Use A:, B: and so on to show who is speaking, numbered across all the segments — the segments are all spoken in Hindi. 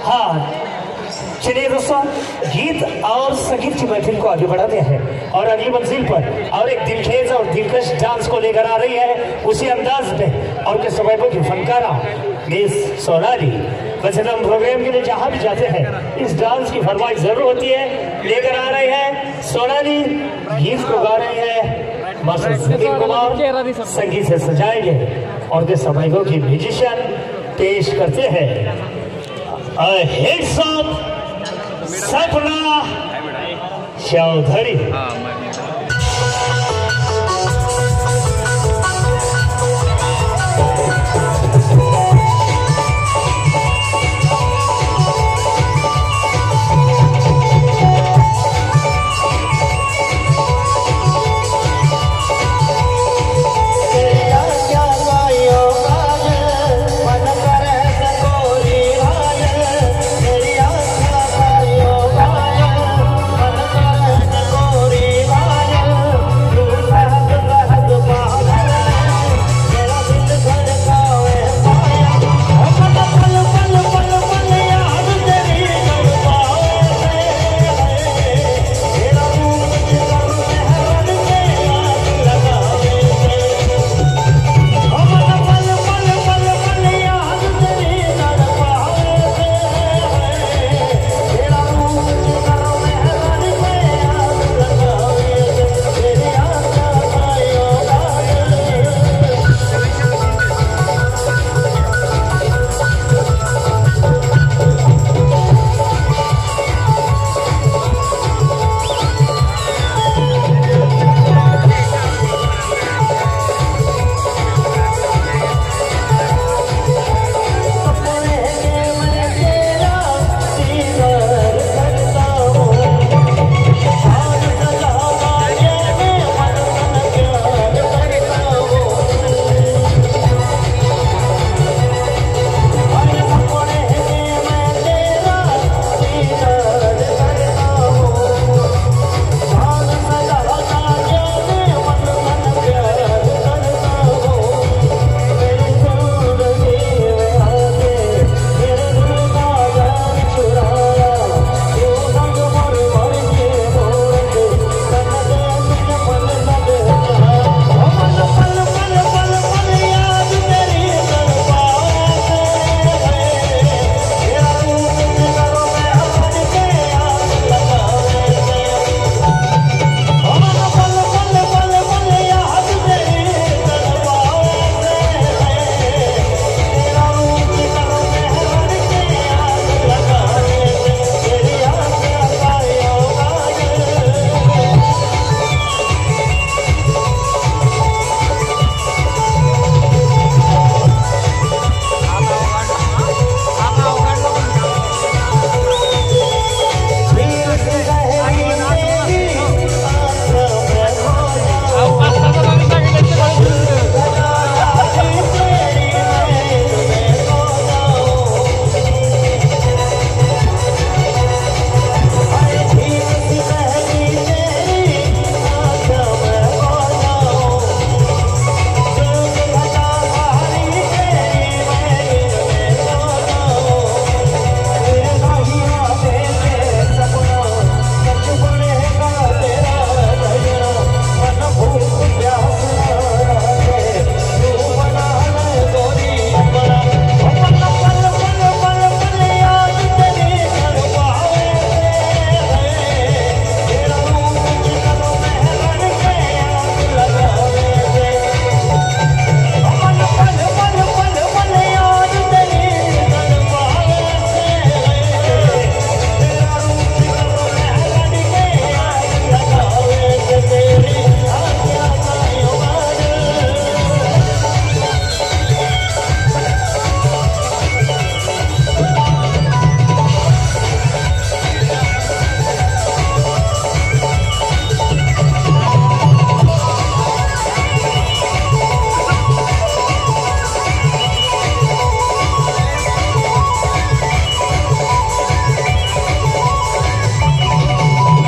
A: हाँ चलिए दोस्तों, गीत और संगीत की महफिल को आगे बढ़ाते हैं और अगली मंजिल पर और एक दिलखेज और दिलकश डांस को लेकर आ रही है उसी अंदाज में और के समय की फनकारा मिस सोनाली। वैसे हम प्रोग्राम के लिए जहाँ भी जाते हैं इस डांस की फरमाइश जरूर होती है, लेकर आ रहे हैं सोनाली। गीत को गा रहे हैं मास्टर सुनील कुमार, संगीत से सजाएंगे और के समय की म्यूजिशियन पेश करते हैं हिट्स ऑफ सपना चौधरी।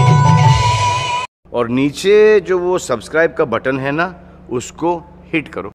B: और नीचे जो वो सब्सक्राइब का बटन है ना, उसको हिट करो।